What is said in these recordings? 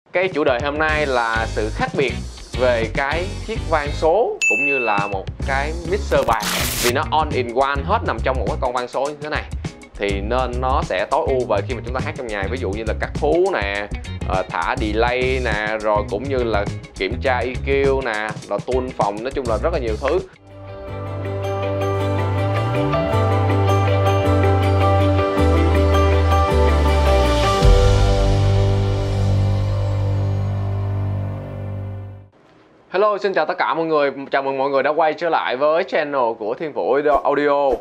Cái chủ đề hôm nay là sự khác biệt về cái chiếc van số cũng như là một cái mixer bàn. Vì nó all in one hết nằm trong một cái con van số như thế này, thì nên nó sẽ tối ưu về khi mà chúng ta hát trong nhà. Ví dụ như là cắt hú nè, thả delay nè, rồi cũng như là kiểm tra EQ nè, rồi tune phòng, nói chung là rất là nhiều thứ. Hello, xin chào tất cả mọi người. Chào mừng mọi người đã quay trở lại với channel của Thiên Vũ Audio.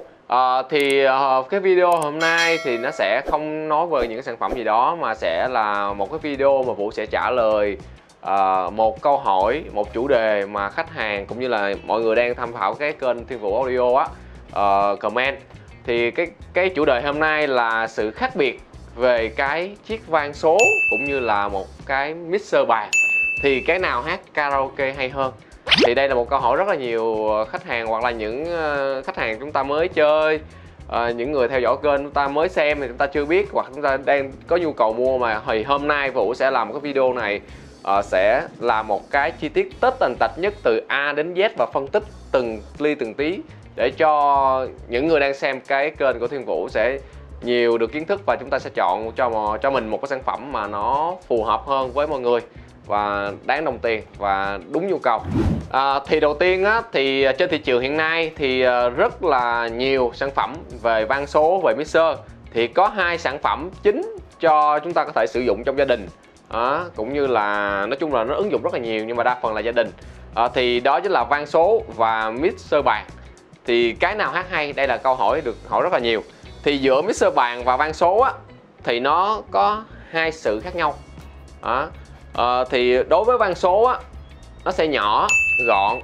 Cái video hôm nay thì nó sẽ không nói về những cái sản phẩm gì đó, mà sẽ là một cái video mà Vũ sẽ trả lời một câu hỏi, một chủ đề mà khách hàng cũng như là mọi người đang tham khảo cái kênh Thiên Vũ Audio á comment. Thì cái chủ đề hôm nay là sự khác biệt về cái chiếc van số cũng như là một cái mixer bàn. Thì cái nào hát karaoke hay hơn? Thì đây là một câu hỏi rất là nhiều khách hàng, hoặc là những khách hàng chúng ta mới chơi, những người theo dõi kênh chúng ta mới xem thì chúng ta chưa biết, hoặc chúng ta đang có nhu cầu mua. Mà thì hôm nay Vũ sẽ làm một cái video này, sẽ là một cái chi tiết tất tần tật nhất từ A đến Z và phân tích từng ly từng tí, để cho những người đang xem cái kênh của Thiên Vũ sẽ nhiều được kiến thức, và chúng ta sẽ chọn cho mình một cái sản phẩm mà nó phù hợp hơn với mọi người và đáng đồng tiền và đúng nhu cầu. Thì đầu tiên á, thì trên thị trường hiện nay thì rất là nhiều sản phẩm về van số, về mixer. Thì có hai sản phẩm chính cho chúng ta có thể sử dụng trong gia đình, cũng như là nói chung là nó ứng dụng rất là nhiều, nhưng mà đa phần là gia đình. Thì đó chính là van số và mixer bàn. Thì cái nào hát hay? Đây là câu hỏi được hỏi rất là nhiều. Thì giữa mixer bàn và van số á, thì nó có hai sự khác nhau. Thì đối với van số á, nó sẽ nhỏ, gọn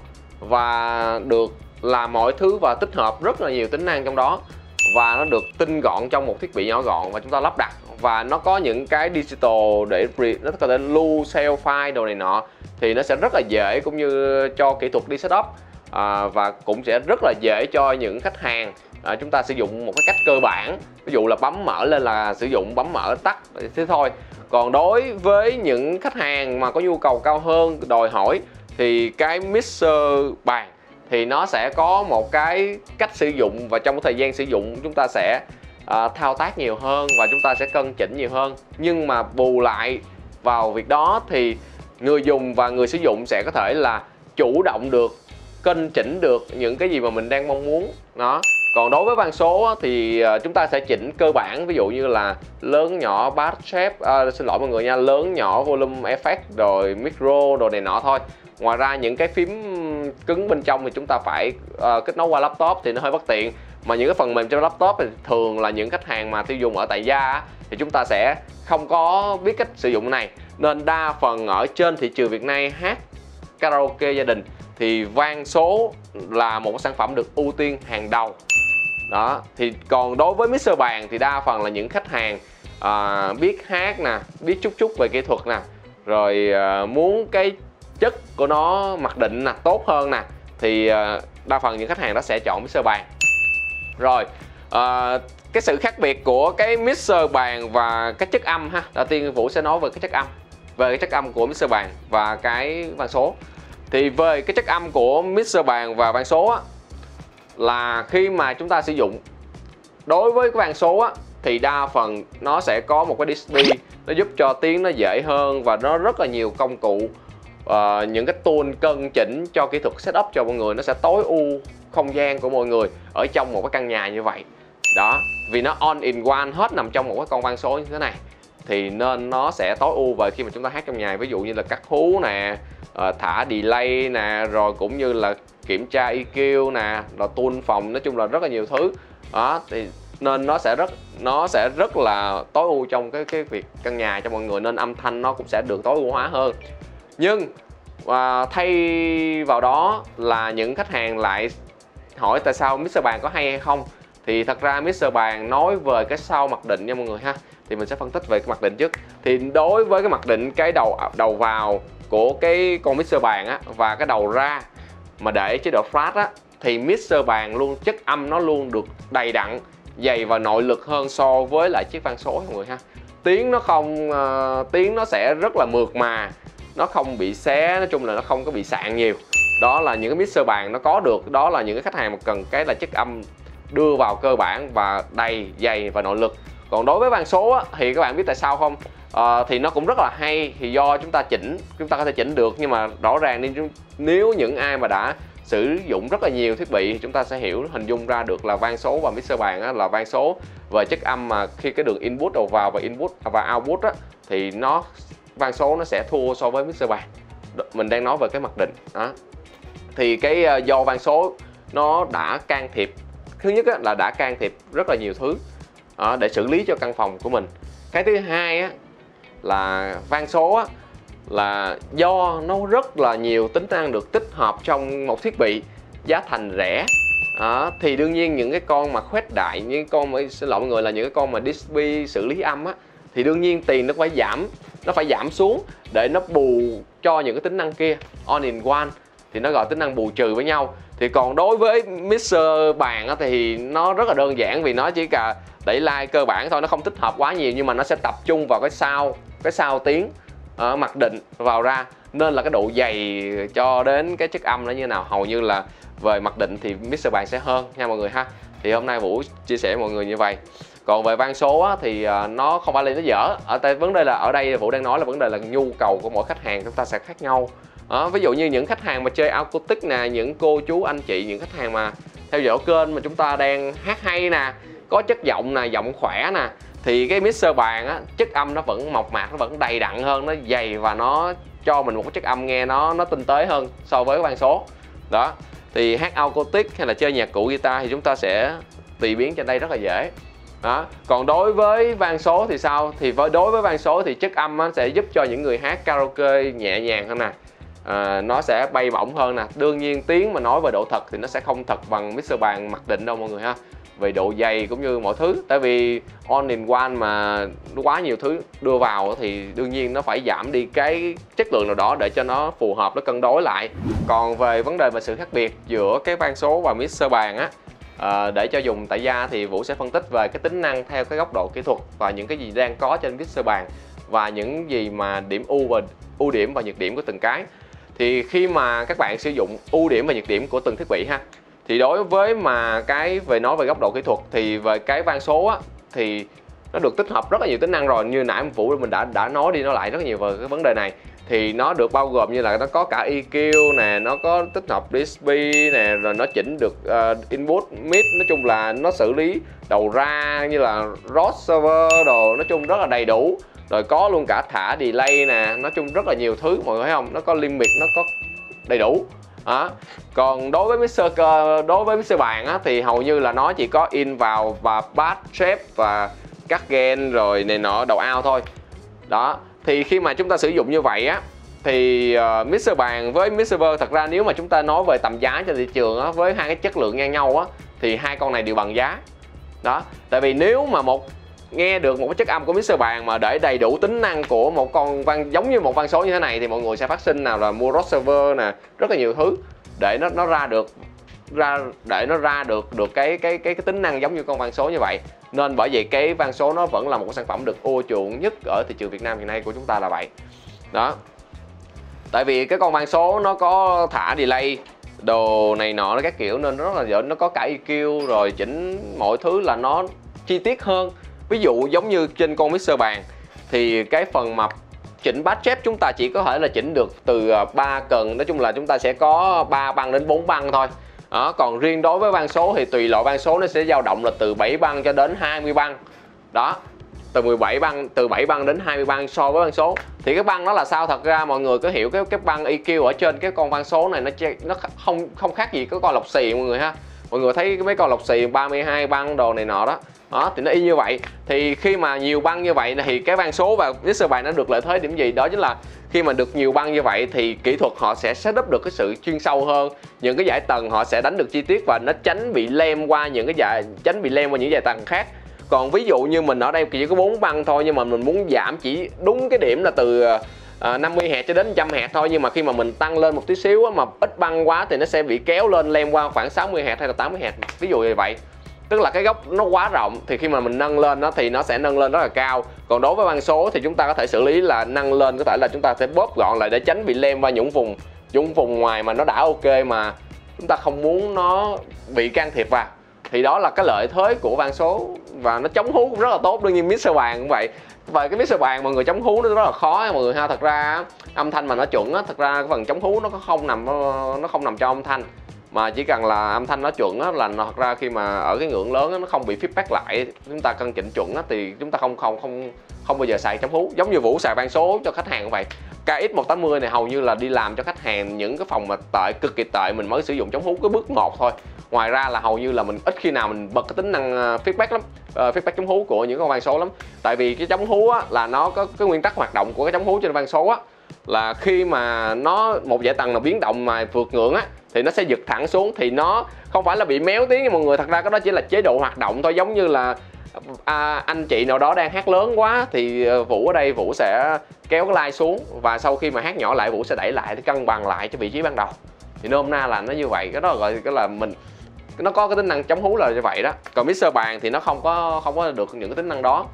và được làm mọi thứ và tích hợp rất là nhiều tính năng trong đó, và nó được tinh gọn trong một thiết bị nhỏ gọn và chúng ta lắp đặt. Và nó có những cái digital để nó có thể lưu save file đồ này nọ, thì nó sẽ rất là dễ cũng như cho kỹ thuật đi setup, và cũng sẽ rất là dễ cho những khách hàng chúng ta sử dụng một cái cách cơ bản, ví dụ là bấm mở lên là sử dụng, bấm mở tắt thế thôi. Còn đối với những khách hàng mà có nhu cầu cao hơn, đòi hỏi, thì cái mixer bàn thì nó sẽ có một cái cách sử dụng, và trong cái thời gian sử dụng chúng ta sẽ thao tác nhiều hơn và chúng ta sẽ cân chỉnh nhiều hơn. Nhưng mà bù lại vào việc đó thì người dùng và người sử dụng sẽ có thể là chủ động được, cân chỉnh được những cái gì mà mình đang mong muốn đó. Còn đối với van số thì chúng ta sẽ chỉnh cơ bản, ví dụ như là lớn nhỏ bass shape, xin lỗi mọi người nha, lớn nhỏ volume effect rồi micro đồ này nọ thôi. Ngoài ra những cái phím cứng bên trong thì chúng ta phải kết nối qua laptop thì nó hơi bất tiện. Mà những cái phần mềm trên laptop thì thường là những khách hàng mà tiêu dùng ở tại gia thì chúng ta sẽ không có biết cách sử dụng này. Nên đa phần ở trên thị trường Việt Nam hát karaoke gia đình thì van số là một sản phẩm được ưu tiên hàng đầu đó. Thì còn đối với mixer bàn thì đa phần là những khách hàng biết hát nè, biết chút về kỹ thuật nè, rồi muốn cái chất của nó mặc định nè, tốt hơn nè, thì đa phần những khách hàng đó sẽ chọn mixer bàn. Rồi cái sự khác biệt của cái mixer bàn và cái chất âm ha. Đầu tiên Vũ sẽ nói về cái chất âm, về cái chất âm của mixer bàn và cái van số. Thì về cái chất âm của mixer bàn và van số á, là khi mà chúng ta sử dụng đối với cái van số á, thì đa phần nó sẽ có một cái DSP, nó giúp cho tiếng nó dễ hơn, và nó rất là nhiều công cụ, những cái tool cân chỉnh cho kỹ thuật setup cho mọi người. Nó sẽ tối ưu không gian của mọi người ở trong một cái căn nhà như vậy đó. Vì nó all in one hết nằm trong một cái con van số như thế này, thì nên nó sẽ tối ưu về khi mà chúng ta hát trong nhà. Ví dụ như là cắt hú nè, thả delay nè, rồi cũng như là kiểm tra EQ nè, rồi tune phòng, nói chung là rất là nhiều thứ đó. Thì nên nó sẽ rất là tối ưu trong cái việc căn nhà cho mọi người, nên âm thanh nó cũng sẽ được tối ưu hóa hơn. Nhưng thay vào đó là những khách hàng lại hỏi tại sao mixer bàn có hay hay không. Thì thật ra mixer bàn nói về cái sau mặc định nha mọi người ha. Thì mình sẽ phân tích về cái mặc định trước. Thì đối với cái mặc định, cái đầu vào của cái con mixer bàn á, và cái đầu ra mà để chế độ flat á, thì mixer bàn luôn chất âm nó luôn được đầy đặn, dày và nội lực hơn so với lại chiếc van số mọi người ha. tiếng nó không tiếng nó sẽ rất là mượt mà, nó không bị xé, nói chung là nó không có bị sạn nhiều. Đó là những cái mixer bàn nó có được, đó là những cái khách hàng mà cần cái là chất âm đưa vào cơ bản và đầy, dày và nội lực. Còn đối với van số á, thì các bạn biết tại sao không? Thì nó cũng rất là hay, thì do chúng ta có thể chỉnh được, nhưng mà rõ ràng nên nếu những ai mà đã sử dụng rất là nhiều thiết bị thì chúng ta sẽ hình dung ra được là van số và mixer bàn á, là van số về chất âm mà khi cái đường input đầu vào và output á, thì van số nó sẽ thua so với mixer bàn. Mình đang nói về cái mặc định đó. Thì cái do van số nó đã can thiệp, thứ nhất á, là đã can thiệp rất là nhiều thứ để xử lý cho căn phòng của mình. Cái thứ hai á, là van số á, là do nó rất là nhiều tính năng được tích hợp trong một thiết bị, giá thành rẻ. Thì đương nhiên những cái con mà khuếch đại, những con mà xin lỗi mọi người, là những cái con mà DSP xử lý âm á, thì đương nhiên tiền nó phải giảm xuống để nó bù cho những cái tính năng kia, all in one, thì nó gọi tính năng bù trừ với nhau. Thì còn đối với mixer bàn á, thì nó rất là đơn giản, vì nó chỉ cả đẩy like cơ bản thôi, nó không tích hợp quá nhiều, nhưng mà nó sẽ tập trung vào cái sao tiếng mặc định vào ra, nên là cái độ dày cho đến cái chất âm nó như nào, hầu như là về mặc định thì mixer bàn sẽ hơn nha mọi người ha. Thì hôm nay Vũ chia sẻ với mọi người như vậy. Còn về van số á, thì nó không phải là nó dở, vấn đề là ở đây Vũ đang nói là vấn đề là nhu cầu của mỗi khách hàng chúng ta sẽ khác nhau. Ví dụ như những khách hàng mà chơi acoustic nè, những cô chú anh chị, những khách hàng mà theo dõi kênh mà chúng ta đang hát hay nè, có chất giọng nè, giọng khỏe nè, thì cái mixer bàn á, chất âm nó vẫn mộc mạc, nó vẫn đầy đặn hơn, nó dày và nó cho mình một cái chất âm nghe nó tinh tế hơn so với van số. Đó, thì hát acoustic hay là chơi nhạc cụ guitar thì chúng ta sẽ tùy biến trên đây rất là dễ. Đó. Còn đối với van số thì sao? Thì đối với van số thì chất âm sẽ giúp cho những người hát karaoke nhẹ nhàng hơn nè, nó sẽ bay bổng hơn nè. Đương nhiên tiếng mà nói về độ thật thì nó sẽ không thật bằng mixer bàn mặc định đâu mọi người ha, về độ dày cũng như mọi thứ. Tại vì all in one mà nó quá nhiều thứ đưa vào thì đương nhiên nó phải giảm đi cái chất lượng nào đó để cho nó phù hợp, nó cân đối lại. Còn về vấn đề về sự khác biệt giữa cái van số và mixer bàn á, để cho dùng tại gia thì Vũ sẽ phân tích về cái tính năng theo cái góc độ kỹ thuật và những cái gì đang có trên mixer bàn, và những gì mà ưu điểm và nhược điểm của từng cái. Thì khi mà các bạn sử dụng ưu điểm và nhược điểm của từng thiết bị ha, thì đối với mà nói về góc độ kỹ thuật thì về cái van số á, thì nó được tích hợp rất là nhiều tính năng rồi, như nãy Vũ mình đã nói đi nói lại rất là nhiều về cái vấn đề này. Thì nó được bao gồm như là nó có cả EQ nè, nó có tích hợp DSP nè, rồi nó chỉnh được input, mid, nói chung là nó xử lý đầu ra như là Rode server đồ, nói chung rất là đầy đủ. Rồi có luôn cả thả delay nè, nói chung rất là nhiều thứ mọi người thấy không, nó có limit, nó có đầy đủ. Còn đối với mixer bàn á, thì hầu như là nó chỉ có in vào và bass, shape và cắt gain rồi này nọ đầu out thôi. Đó, thì khi mà chúng ta sử dụng như vậy á, thì mixer bàn với mixer thật ra nếu mà chúng ta nói về tầm giá trên thị trường á, với hai cái chất lượng ngang nhau á, thì hai con này đều bằng giá. Đó, tại vì nếu mà nghe được một cái chất âm của mixer bàn mà để đầy đủ tính năng của một con giống như một van số như thế này, thì mọi người sẽ phát sinh nào là mua Rode server nè, rất là nhiều thứ để nó ra được cái tính năng giống như con van số như vậy. Nên bởi vậy cái van số nó vẫn là một cái sản phẩm được ưa chuộng nhất ở thị trường Việt Nam hiện nay của chúng ta là vậy. Đó, tại vì cái con van số nó có thả delay đồ này nọ các kiểu, nên rất là dễ, nó có cả EQ rồi chỉnh mọi thứ là nó chi tiết hơn. Ví dụ giống như trên con mixer bàn thì cái phần mà chỉnh bass chép chúng ta chỉ có thể là chỉnh được từ 3 cần, nói chung là chúng ta sẽ có 3 băng đến 4 băng thôi. Đó, còn riêng đối với van số thì tùy loại van số nó sẽ dao động là từ 7 băng cho đến 20 băng. Đó, từ 7 băng đến 20 băng so với van số. Thì cái băng đó là sao? Thật ra mọi người có hiểu cái băng EQ ở trên cái con van số này nó không khác gì cái con lọc xì mọi người ha. Mọi người thấy mấy con lọc xì 32 băng đồ này nọ đó. Đó, thì nó y như vậy. Thì khi mà nhiều băng như vậy thì cái van số và mixer bàn nó được lợi thế điểm gì? Đó chính là khi mà được nhiều băng như vậy thì kỹ thuật họ sẽ setup được cái sự chuyên sâu hơn. Những cái dải tầng họ sẽ đánh được chi tiết và nó tránh bị lem qua những dải tầng khác. Còn ví dụ như mình ở đây chỉ có 4 băng thôi, nhưng mà mình muốn giảm chỉ đúng cái điểm là từ 50 Hz cho đến 100 Hz thôi, nhưng mà khi mà mình tăng lên một tí xíu mà ít băng quá thì nó sẽ bị kéo lên lem qua khoảng 60 Hz hay là 80 Hz, ví dụ như vậy. tức là cái góc nó quá rộng, thì khi mà mình nâng lên nó thì nó sẽ nâng lên rất là cao. Còn đối với van số thì chúng ta có thể xử lý là nâng lên, có thể là chúng ta sẽ bóp gọn lại để tránh bị lem vào những vùng ngoài mà nó đã ok mà chúng ta không muốn nó bị can thiệp vào. Thì đó là cái lợi thế của van số, và nó chống hú cũng rất là tốt. Đương nhiên mixer bàn cũng vậy. Và cái mixer bàn mọi người chống hú nó rất là khó mọi người ha. Thật ra âm thanh mà nó chuẩn á, thật ra cái phần chống hú nó không nằm trong âm thanh, mà chỉ cần là âm thanh nó chuẩn á, là thật ra khi mà ở cái ngưỡng lớn á, nó không bị feedback lại, chúng ta cân chỉnh chuẩn á, thì chúng ta không bao giờ xài chống hú. Giống như Vũ xài van số cho khách hàng cũng vậy. KX180 này hầu như là đi làm cho khách hàng những cái phòng mà tệ, cực kỳ tệ, mình mới sử dụng chống hú cái bước 1 thôi. Ngoài ra là hầu như là mình ít khi nào mình bật cái tính năng feedback lắm, feedback chống hú của những con van số lắm. Tại vì cái chống hú á, là nó có cái nguyên tắc hoạt động của cái chống hú trên van số á, là khi mà nó một dãy tầng là biến động mà vượt ngưỡng á, thì nó sẽ giật thẳng xuống, thì nó không phải là bị méo tiếng nha mọi người. Thật ra cái đó chỉ là chế độ hoạt động thôi. Giống như là anh chị nào đó đang hát lớn quá thì Vũ ở đây Vũ sẽ kéo cái line xuống, và sau khi mà hát nhỏ lại Vũ sẽ đẩy lại để cân bằng lại cho vị trí ban đầu. Thì nôm na là nó như vậy. Cái đó gọi là nó có cái tính năng chống hú là như vậy đó. Còn mixer bàn thì nó không có được những cái tính năng đó.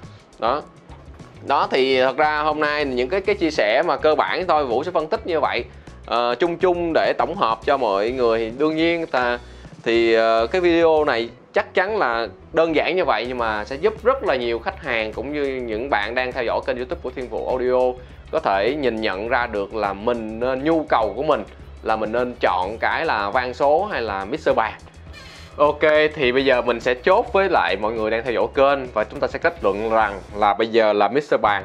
Đó thì thật ra hôm nay những cái chia sẻ mà cơ bản thôi, Vũ sẽ phân tích như vậy chung để tổng hợp cho mọi người. Đương nhiên thì cái video này chắc chắn là đơn giản như vậy, nhưng mà sẽ giúp rất là nhiều khách hàng cũng như những bạn đang theo dõi kênh YouTube của Thiên Vũ Audio có thể nhìn nhận ra được là mình nên, nhu cầu của mình là mình nên chọn cái là van số hay là mixer bàn. Ok, thì bây giờ mình sẽ chốt với lại mọi người đang theo dõi kênh, và chúng ta sẽ kết luận rằng là bây giờ là mixer bàn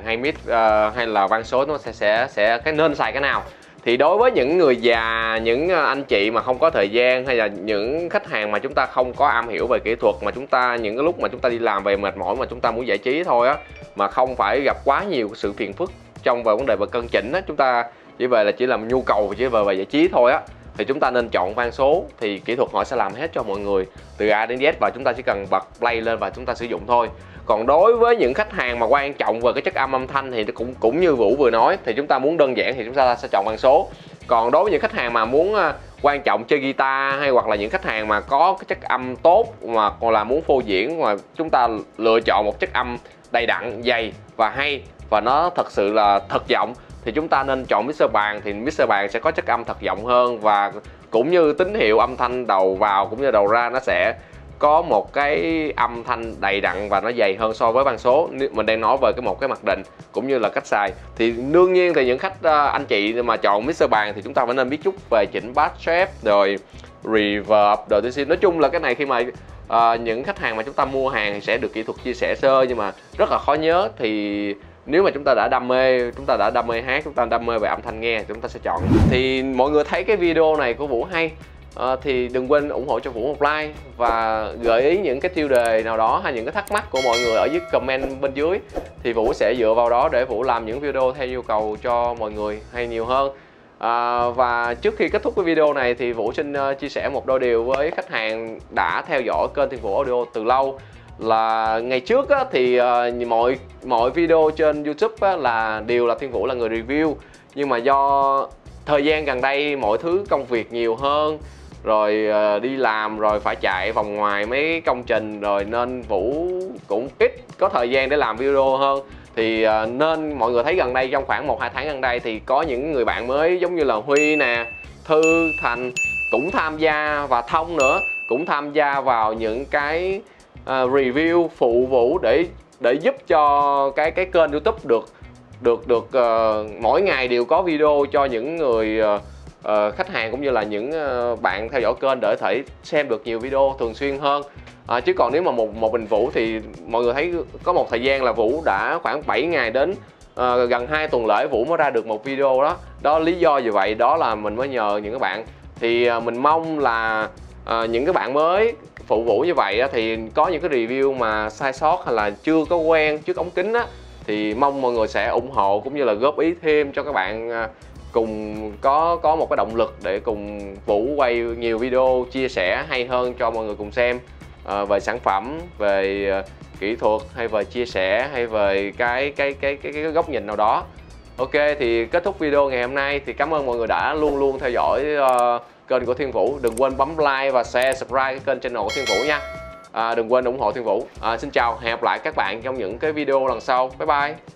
hay là van số nó sẽ nên xài cái nào. Thì đối với những người già, những anh chị mà không có thời gian, hay là những khách hàng mà chúng ta không có am hiểu về kỹ thuật, mà chúng ta những cái lúc mà chúng ta đi làm về mệt mỏi mà chúng ta muốn giải trí thôi á, mà không phải gặp quá nhiều sự phiền phức trong về vấn đề về cân chỉnh á, chúng ta chỉ làm nhu cầu chỉ về giải trí thôi á, thì chúng ta nên chọn van số. Thì kỹ thuật họ sẽ làm hết cho mọi người từ A đến Z, và chúng ta chỉ cần bật play lên và chúng ta sử dụng thôi. Còn đối với những khách hàng mà quan trọng về cái chất âm thanh thì cũng như Vũ vừa nói, thì chúng ta muốn đơn giản thì chúng ta sẽ chọn van số. Còn đối với những khách hàng mà muốn quan trọng chơi guitar, hay hoặc là những khách hàng mà có cái chất âm tốt mà còn là muốn phô diễn, mà chúng ta lựa chọn một chất âm đầy đặn, dày và hay, và nó thật sự là thật giọng, thì chúng ta nên chọn mixer bàn. Thì mixer bàn sẽ có chất âm thật giọng hơn, và cũng như tín hiệu âm thanh đầu vào cũng như đầu ra nó sẽ có một cái âm thanh đầy đặn và nó dày hơn so với van số. Mình đang nói về một cái mặc định cũng như là cách xài. Thì đương nhiên thì những anh chị mà chọn mixer bàn thì chúng ta phải nên biết chút về chỉnh bass shape, rồi reverb, rồi TC. Nói chung là cái này khi mà những khách hàng mà chúng ta mua hàng thì sẽ được kỹ thuật chia sẻ sơ, nhưng mà rất là khó nhớ. Thì nếu mà chúng ta đã đam mê hát, chúng ta đam mê về âm thanh nghe, chúng ta sẽ chọn. Thì mọi người thấy cái video này của Vũ hay thì đừng quên ủng hộ cho Vũ một like, và gợi ý những cái tiêu đề nào đó hay những cái thắc mắc của mọi người ở dưới comment bên dưới, thì Vũ sẽ dựa vào đó để Vũ làm những video theo nhu cầu cho mọi người hay nhiều hơn. Và trước khi kết thúc cái video này thì Vũ xin chia sẻ một đôi điều với khách hàng đã theo dõi kênh Thiên Vũ Audio từ lâu. Là ngày trước á, thì mọi video trên YouTube á, đều là Thiên Vũ là người review, nhưng mà do thời gian gần đây mọi thứ công việc nhiều hơn, rồi đi làm rồi phải chạy vòng ngoài mấy công trình, rồi nên Vũ cũng ít có thời gian để làm video hơn. Thì nên mọi người thấy gần đây trong khoảng 1-2 tháng gần đây thì có những người bạn mới giống như là Huy nè, Thư, Thành cũng tham gia, và Thông nữa cũng tham gia vào những cái review phụ Vũ để giúp cho cái kênh YouTube được mỗi ngày đều có video cho những người khách hàng cũng như là những bạn theo dõi kênh để thể xem được nhiều video thường xuyên hơn. Chứ còn nếu mà một mình Vũ thì mọi người thấy có một thời gian là Vũ đã khoảng 7 ngày đến gần 2 tuần lễ Vũ mới ra được một video đó. Đó lý do như vậy, đó là mình mới nhờ những các bạn. Thì mình mong là những cái bạn mới phụ Vũ như vậy á, thì có những cái review mà sai sót hay là chưa có quen trước ống kính á, thì mong mọi người sẽ ủng hộ cũng như là góp ý thêm cho các bạn cùng có một cái động lực để cùng Vũ quay nhiều video chia sẻ hay hơn cho mọi người cùng xem về sản phẩm, về kỹ thuật, hay về chia sẻ, hay về cái góc nhìn nào đó. Ok, thì kết thúc video ngày hôm nay thì cảm ơn mọi người đã luôn theo dõi kênh của Thiên Vũ. Đừng quên bấm like và share, subscribe cái kênh channel của Thiên Vũ nha. đừng quên ủng hộ Thiên Vũ. Xin chào, hẹn gặp lại các bạn trong những cái video lần sau. Bye bye.